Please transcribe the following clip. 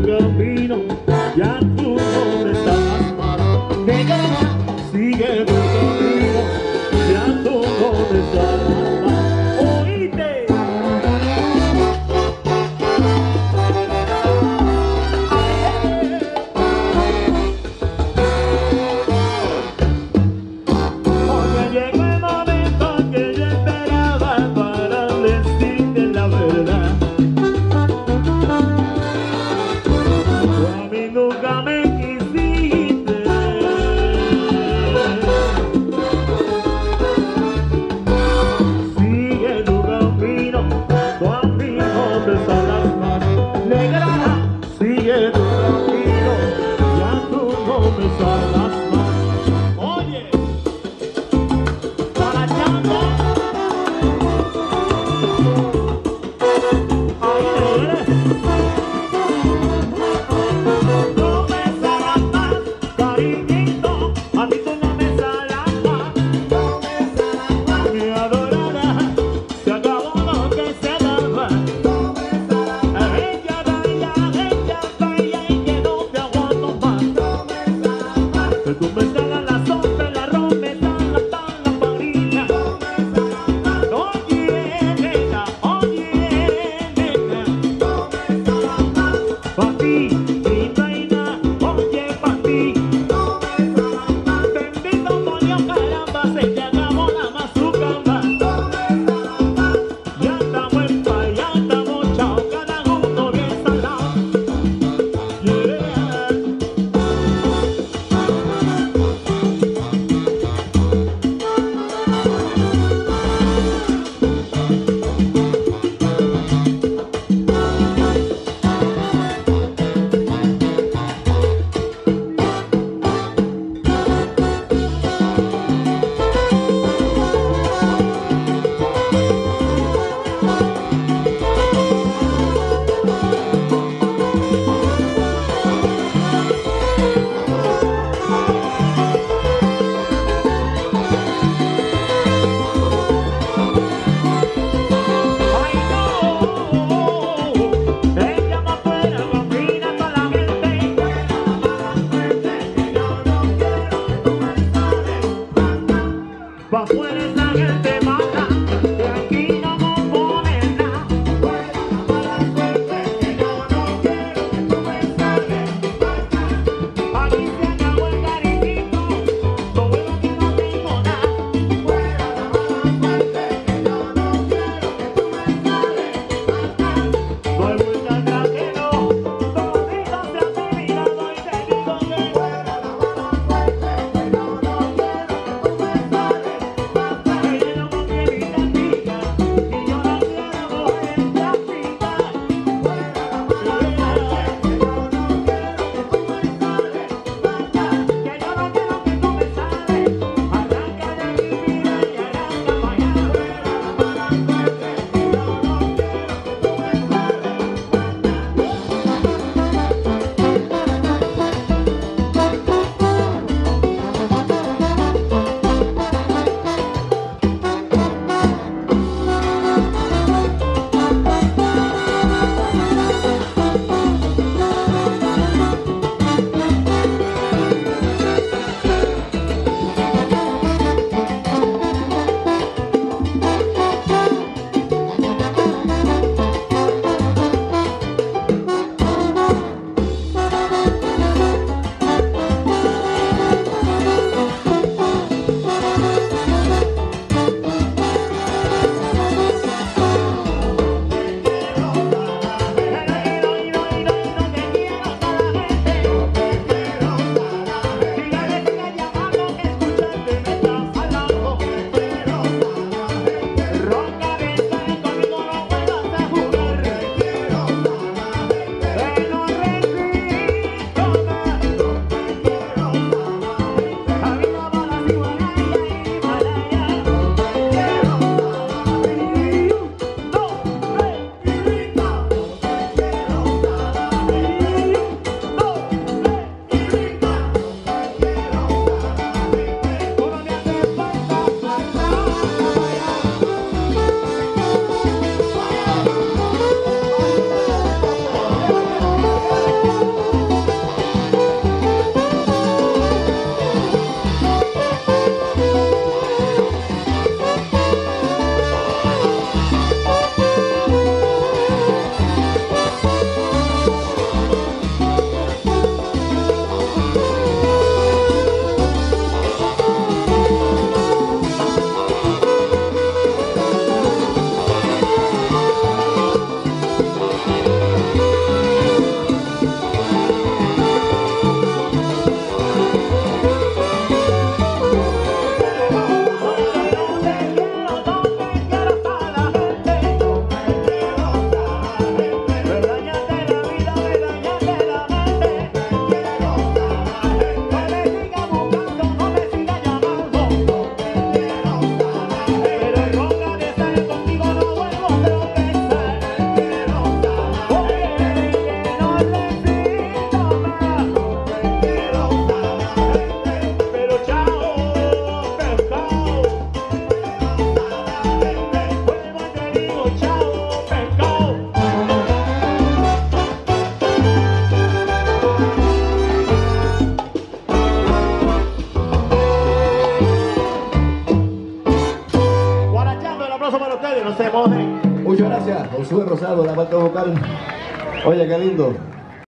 camino, ya tú no me estás más. Negra, sigue tu camino, ya tú no me estás más. Oíste. Porque llegó el momento que yo esperaba para decirte la verdad. Tú a mí nunca me quisiste. Sigue tu camino, tú a mí no te saldrás más. Negra, sigue tu camino, ya tú no me saldrás más. Oye, Sarachando, no me saldrás más, cariñito, a ti tú no me saldrás más. No me saldrás más, mi adorada, se acabó lo que se daba. No me saldrás más, ella, y que no te aguanto más. No me saldrás más, que tú me salas la sombra, la rompe, la parilla. No me saldrás más, oye, nena, no me saldrás más, pa' ti, mi reina, oye, pa' ti. No me saldrás más, bendito por Dios, caramba, se te acabó la mazucamba. No me saldrás más, ya estamos en paz, ya estamos chao, cada uno bien salado. Yeah. Josué Rosado, la banda vocal. Oye, qué lindo.